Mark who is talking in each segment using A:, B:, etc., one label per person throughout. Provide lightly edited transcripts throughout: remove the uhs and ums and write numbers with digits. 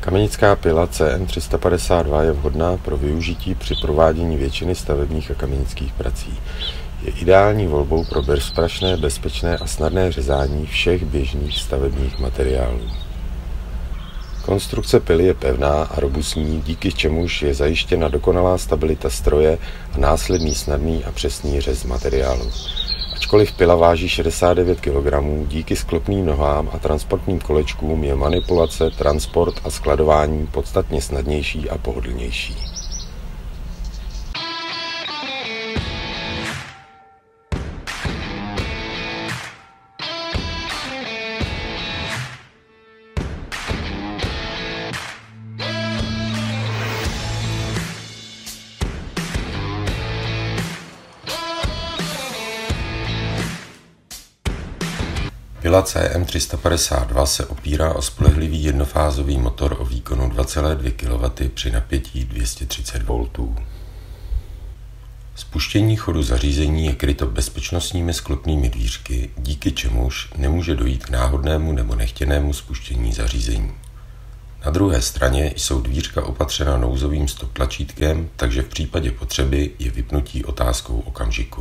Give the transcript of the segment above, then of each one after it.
A: Kamenická pila CM352 je vhodná pro využití při provádění většiny stavebních a kamenických prací. Je ideální volbou pro bezprašné, bezpečné a snadné řezání všech běžných stavebních materiálů. Konstrukce pily je pevná a robustní, díky čemuž je zajištěna dokonalá stabilita stroje a následný snadný a přesný řez materiálu. Ačkoliv pila váží 69 kg, díky sklopným nohám a transportním kolečkům je manipulace, transport a skladování podstatně snadnější a pohodlnější. Pila CM352 se opírá o spolehlivý jednofázový motor o výkonu 2,2 kW při napětí 230 V. Spuštění chodu zařízení je kryto bezpečnostními sklopnými dvířky, díky čemuž nemůže dojít k náhodnému nebo nechtěnému spuštění zařízení. Na druhé straně jsou dvířka opatřena nouzovým stop tlačítkem, takže v případě potřeby je vypnutí otázkou okamžiku.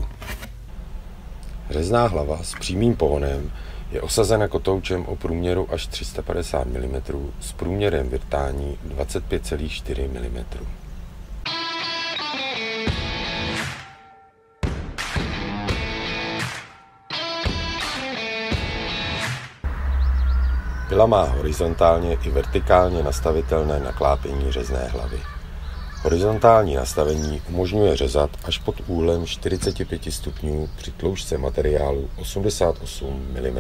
A: Řezná hlava s přímým pohonem je osazena kotoučem o průměru až 350 mm s průměrem vrtání 25,4 mm. Pila má horizontálně i vertikálně nastavitelné naklápění řezné hlavy. Horizontální nastavení umožňuje řezat až pod úhlem 45 stupňů při tloušťce materiálu 88 mm.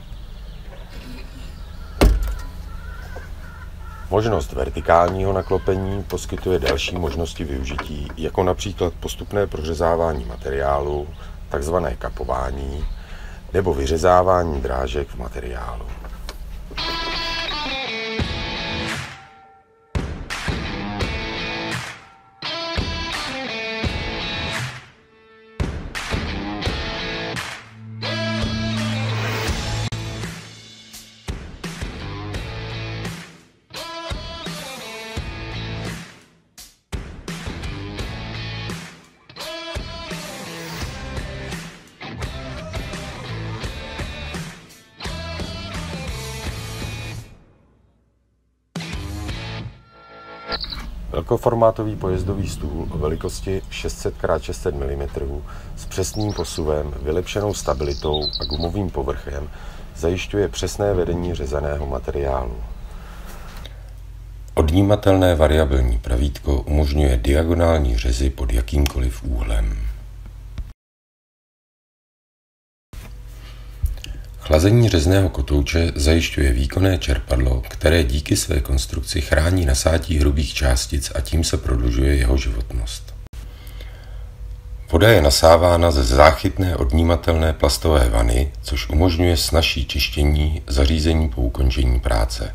A: Možnost vertikálního naklopení poskytuje další možnosti využití, jako například postupné prořezávání materiálu, takzvané kapování, nebo vyřezávání drážek v materiálu. Velkoformátový pojezdový stůl o velikosti 600x600 mm s přesným posuvem, vylepšenou stabilitou a gumovým povrchem zajišťuje přesné vedení řezaného materiálu. Odnímatelné variabilní pravítko umožňuje diagonální řezy pod jakýmkoliv úhlem. Chlazení řezného kotouče zajišťuje výkonné čerpadlo, které díky své konstrukci chrání nasátí hrubých částic a tím se prodlužuje jeho životnost. Voda je nasávána ze záchytné odnímatelné plastové vany, což umožňuje snazší čištění zařízení po ukončení práce.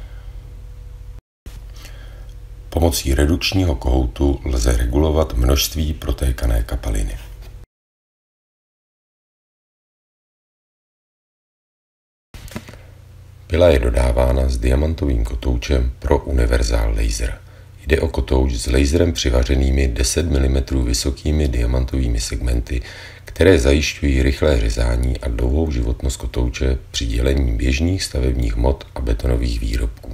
A: Pomocí redukčního kohoutu lze regulovat množství protékané kapaliny. Pila je dodávána s diamantovým kotoučem pro univerzál laser. Jde o kotouč s laserem přivařenými 10 mm vysokými diamantovými segmenty, které zajišťují rychlé řezání a dlouhou životnost kotouče při dělení běžných stavebních hmot a betonových výrobků.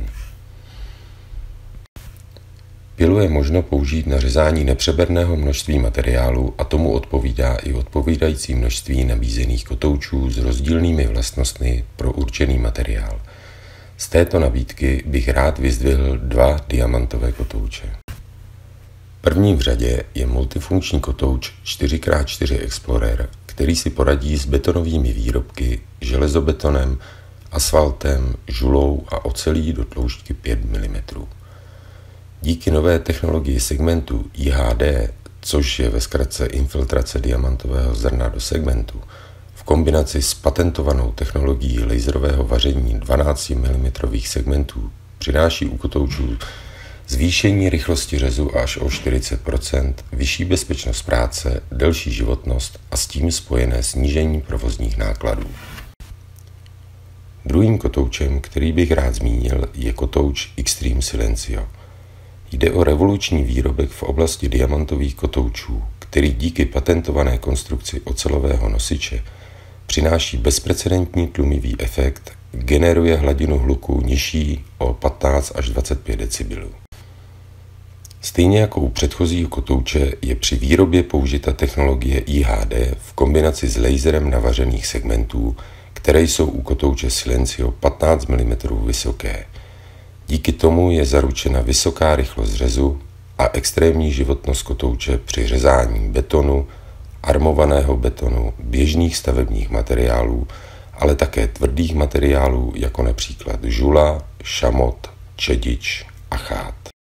A: Pilu je možno použít na řezání nepřeberného množství materiálu a tomu odpovídá i odpovídající množství nabízených kotoučů s rozdílnými vlastnostmi pro určený materiál. Z této nabídky bych rád vyzdvihl dva diamantové kotouče. První v řadě je multifunkční kotouč 4x4 Explorer, který si poradí s betonovými výrobky, železobetonem, asfaltem, žulou a ocelí do tloušťky 5 mm. Díky nové technologii segmentu IHD, což je ve zkratce infiltrace diamantového zrna do segmentu, v kombinaci s patentovanou technologií laserového vaření 12 mm segmentů přináší u kotoučů zvýšení rychlosti řezu až o 40%, vyšší bezpečnost práce, delší životnost a s tím spojené snížení provozních nákladů. Druhým kotoučem, který bych rád zmínil, je kotouč Xtreme Silencio. Jde o revoluční výrobek v oblasti diamantových kotoučů, který díky patentované konstrukci ocelového nosiče přináší bezprecedentní tlumivý efekt, generuje hladinu hluku nižší o 15 až 25 decibelů. Stejně jako u předchozího kotouče je při výrobě použita technologie IHD v kombinaci s laserem navařených segmentů, které jsou u kotouče Silencio 15 mm vysoké. Díky tomu je zaručena vysoká rychlost řezu a extrémní životnost kotouče při řezání betonu, armovaného betonu, běžných stavebních materiálů, ale také tvrdých materiálů jako například žula, šamot, čedič a chát.